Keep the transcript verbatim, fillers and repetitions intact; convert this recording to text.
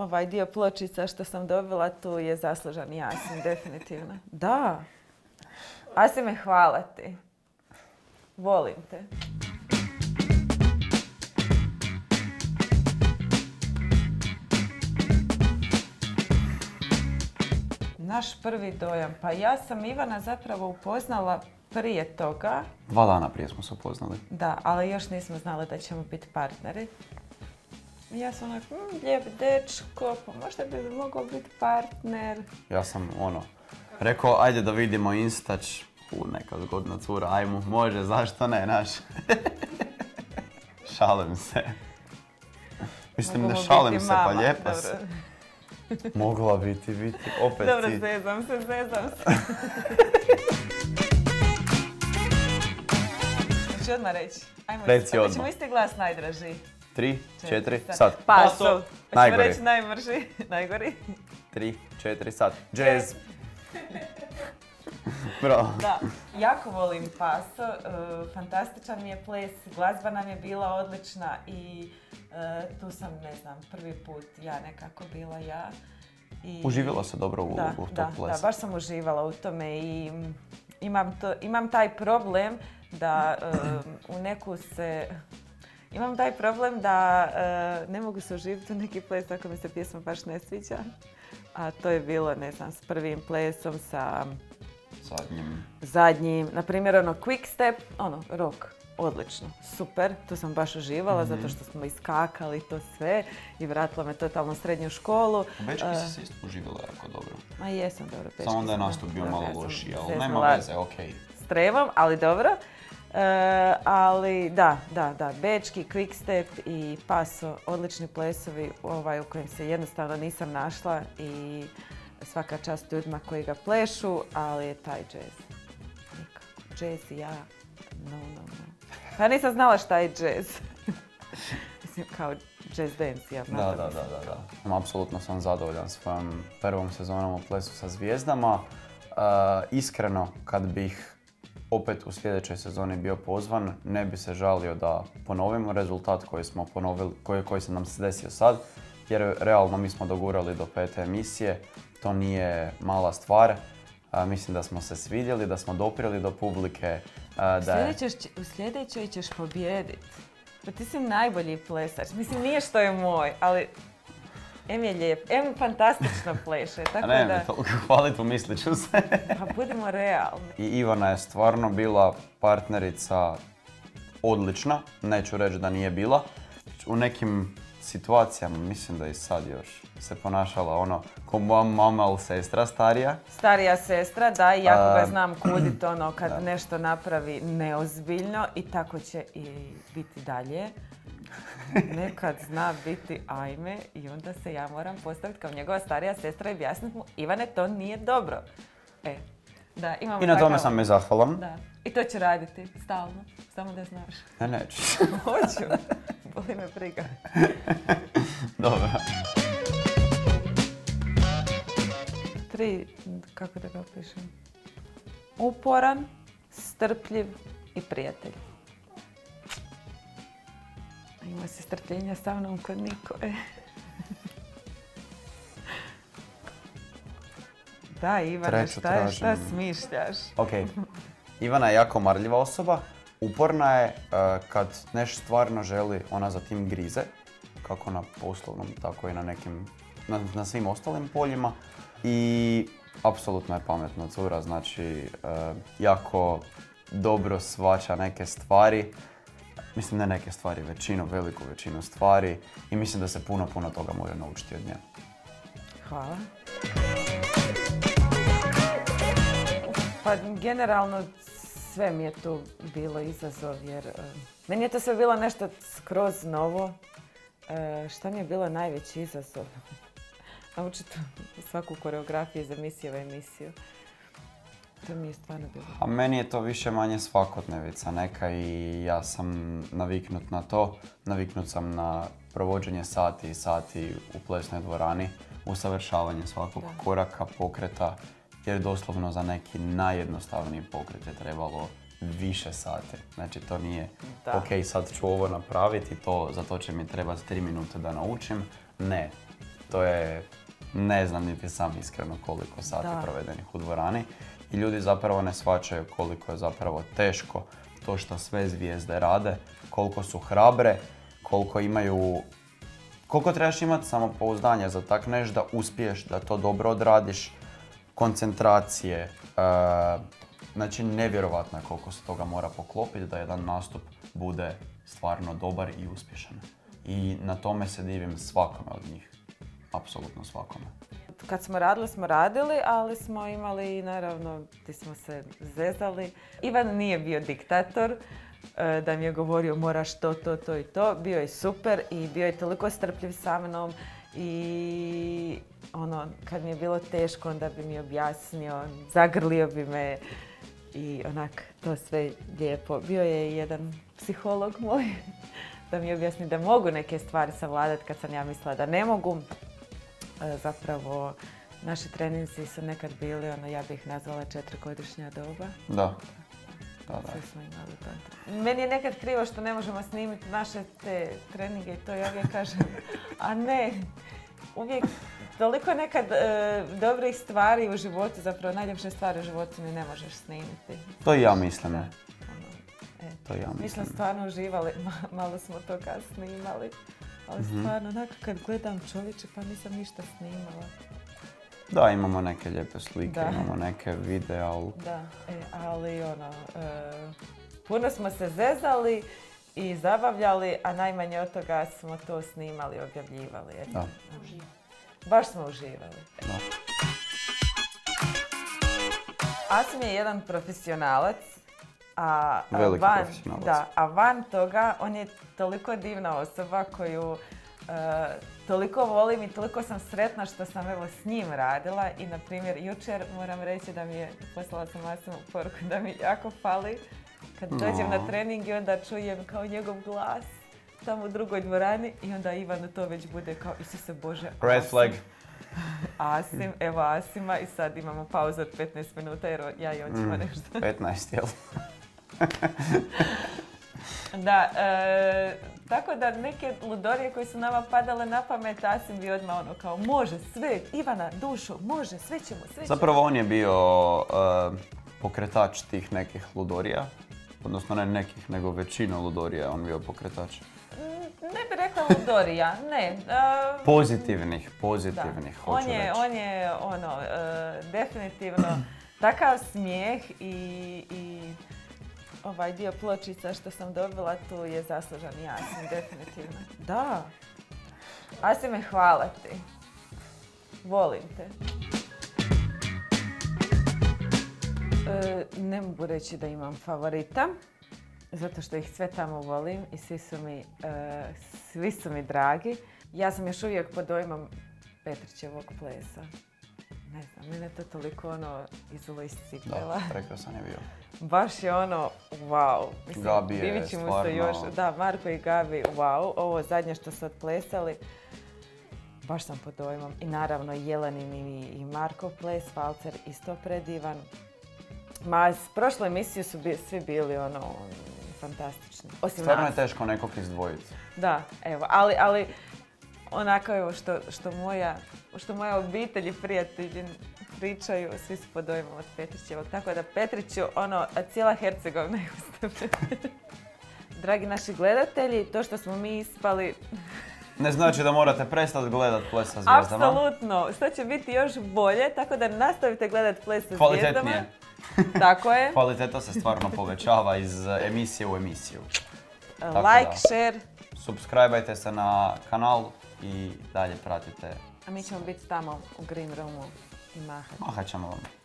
ovaj dio pločica što sam dobila, tu je zaslužan Jasin, definitivno. Da. Asi me hvala ti. Volim te. Naš prvi dojam. Pa ja sam Ivana zapravo upoznala prije toga. Dva dana prije smo se upoznali. Da, ali još nismo znali da ćemo biti partneri. Ja sam onak, mmm, lijep dečko, pa možda bi mogao biti partner. Ja sam ono, rekao, ajde da vidimo Instač. U, neka zgodna cura, ajmo, može, zašto ne, naš. Šalim se. Mislim, ne šalim se, pa lijepa se. Mogla biti, biti, opet dobro, ti. Dobro, zezam se, zezam se. Hoću odmah reći. Ajmo, reci odmah. Hoćemo isti glas najdraži. Tri, četiri, sad. Paso. Hoćemo najgori. reći najmrži, najgori. Tri, četiri, sad. Jazz. Bravo. Da, jako volim Paso, uh, fantastičan mi je ples, glazba nam je bila odlična i uh, tu sam, ne znam, prvi put ja nekako bila ja. I... Uživjela se dobro u da, ulogu tog da, plesa. Da, baš sam uživala u tome i imam, to, imam taj problem da uh, u neku se... Imam taj problem da uh, ne mogu se uživiti u neki ples ako mi se pjesma baš ne sviđa. A to je bilo, ne znam, s prvim plesom, sa... Zadnjim. Zadnjim. Naprimjer, ono, quick step, ono, rock. Odlično. Super. Tu sam baš uživala mm-hmm. zato što smo iskakali to sve i vratila me totalno u srednju školu. U Bečki uh, si se isto uživala jako dobro. Ma jesam dobro. Bečki samo onda je nastup bio malo lošiji, ali nema veze, okej. Okay. S trevom, ali dobro. Uh, ali da, da, da. Bečki, quick step i Paso, odlični plesovi ovaj, u kojim se jednostavno nisam našla i svaka čast ljudima koji ga plešu, ali je taj jazz. Nikako. Jazz i ja, no, no, no. Pa nisam znala šta je jazz. Mislim, kao jazz dance, ja. Da, da, da, da, da. Apsolutno sam zadovoljan svojom prvom sezonom u Plesu sa zvijezdama. Uh, iskreno, kad bih opet u sljedećoj sezoni bio pozvan, ne bi se žalio da ponovimo rezultat koji smo ponovili, koji, koji se nam se desio sad, jer realno mi smo dogurali do pete emisije. To nije mala stvar. A, mislim da smo se svidjeli, da smo doprijeli do publike. A, da je... U sljedećoj ćeš pobijediti. Pa ti si najbolji plesač. Mislim, nije što je moj, ali em je lijep, em fantastično pleše. Tako A ne, da... me toliko hvaliti, umislit ću se. Pa budimo realni. I Ivana je stvarno bila partnerica odlična. Neću reći da nije bila. U nekim situacijama, mislim da i sad još se ponašala ono ko moja mama ili sestra starija. Starija sestra, da, i jako ga znam kudit ono kad da. nešto napravi neozbiljno i tako će i biti dalje. Nekad zna biti ajme i onda se ja moram postaviti kao njegova starija sestra i objasniti mu, Ivane, to nije dobro. E, da, imamo I na tome takav... sam me zahvalan. Da. I to će raditi stalno, samo da znaš. Ne, neću. Hoću. Boli me briga. Dobro. Tri, kako da ga opišem? Uporan, strpljiv i prijatelj. Ima si strpljenja sa mnom kod Nikole. Da, Ivana, šta, šta smišljaš? Ok, Ivana je jako marljiva osoba. Uporna je uh, kad nešto stvarno želi, ona za tim grize. Kako na poslovnom, tako i na nekim, na, na svim ostalim poljima. I apsolutno je pametna cura, znači uh, jako dobro shvaća neke stvari. Mislim, ne neke stvari, većinu, veliku većinu stvari. I mislim da se puno, puno toga može naučiti od nje. Hvala. Pa generalno sve mi je tu bilo izazov jer uh, meni je to sve bilo nešto skroz novo. Uh, šta mi je bilo najveći izazov? Naučiti svaku koreografiju iz emisije u emisiju. To mi je stvarno bilo. A meni je to više manje svakodnevica neka i ja sam naviknut na to. Naviknut sam na provođenje sati i sati u plesnoj dvorani, usavršavanje svakog da. koraka, pokreta, jer doslovno za neki najjednostavniji pokret je trebalo više sati. Znači to nije da. ok, sad ću ovo napraviti, to, za to će mi trebati tri minute da naučim. Ne. to je, ne znam niti sam iskreno koliko sati Da. provedenih u dvorani. I ljudi zapravo ne shvaćaju koliko je zapravo teško to što sve zvijezde rade, koliko su hrabre, koliko imaju, koliko trebaš imati samopouzdanje za tak nešto da uspiješ, da to dobro odradiš, koncentracije, e, znači nevjerovatno je koliko se toga mora poklopiti da jedan nastup bude stvarno dobar i uspješan. I na tome se divim svakome od njih, apsolutno svakome. Kad smo radili, smo radili, ali smo imali, naravno, ti smo se zezali. Ivan nije bio diktator, e, da mi je govorio moraš to, to, to i to. Bio je super i bio je toliko strpljiv sa mnom i ono, kad mi je bilo teško, onda bi mi objasnio, zagrlio bi me i onak, to sve lijepo. Bio je jedan psiholog moj da mi objasni da mogu neke stvari savladati kad sam ja mislila da ne mogu. Zapravo, naši treninzi su nekad bili, ono, ja bih ih nazvala četiri-godišnja doba. Da. Da, da. Sve smo imali to. Meni je nekad krivo što ne možemo snimiti naše te treninge i to ja uvijek kažem, a ne, uvijek toliko nekad e, dobrih stvari u životu, zapravo najljepše stvari u životu mi ne možeš snimiti. To i ja mislim. Da. Ono, e, To ja mi smo mislim. stvarno uživali, Ma- malo smo toga snimali. Ali Mhm. stvarno, onako kad gledam čovječe, pa nisam ništa snimala. Da, imamo neke lijepe slike, Da. imamo neke videa, ali Da, e, ali ono, e, puno smo se zezali i zabavljali, a najmanje od toga smo to snimali i objavljivali. Eto, Da. ono, baš smo uživali. da. Asim je jedan profesionalac, a a Veliki van, profesionalac. da, a van toga on je toliko divna osoba koju e, toliko volim i toliko sam sretna što sam evo s njim radila i na primjer jučer moram reći da mi je, poslala sam Asimu poruku da mi jako fali kad dođem No. na trening i onda čujem kao njegov glas tamo u drugoj dvorani i onda Ivanu to već bude kao Isuse Bože, Red Asim. flag. Asim, evo Asima i sad imamo pauzu od petnaest minuta jer ja i on ćemo Mm, nešto. petnaest, jel? Da, e, tako da neke ludorije koje su nama padale na pamet, Asim bi odmah ono kao može sve, Ivana, dušo, može, sve ćemo, sve ćemo. Zapravo on je bio uh, pokretač tih nekih ludorija. Odnosno ne nekih, nego većina ludorija je on bio pokretač. Mm, Ne bi rekla ludorija, ne. e, Pozitivnih, da. pozitivnih, hoću On je, reći. on je ono, e, definitivno takav smijeh i, i ovaj dio pločica što sam dobila tu je zaslužan i Asim, definitivno. Da. Asime, hvala ti. Volim te. E, ne mogu reći da imam favorita, zato što ih sve tamo volim i svi su mi, e, svi su mi dragi. Ja sam još uvijek pod dojmom Petrićevog plesa. Ne znam, mene to toliko ono izulo iscipela. Da, rekao sam je bio. Baš je ono, wow. Mislim, Gabi je divit ćemo stvarno- se još. Da, Marko i Gabi, wow. Ovo zadnje što su odplesali, baš sam pod dojmom. I naravno Jelenin i, i Markov ples, Valcer isto predivan. Ma, s prošle emisije su bi, svi bili ono, fantastični. Osim Stvarno je nas. teško nekog izdvojiti. Da, evo, ali, ali onako evo što, što, moja, što moja obitelj i prijatelji pričaju, svi su pod dojmom od Petrićevog. Tako da Petriću, ono, cijela Hercegovina je uz tebe. Dragi naši gledatelji, to što smo mi ispali, Ne znači da morate prestati gledati Ples sa zvijezdama. apsolutno, što će biti još bolje, tako da nastavite gledati Ples sa zvijezdama. Kvalitetnije. Tako je. Kvaliteta se stvarno povećava iz emisije u emisiju. Like, da. share, Subscribeajte se na kanal i dalje pratite. a mi ćemo biti tamo u Green Roomu i mahati. Mahat ćemo vam.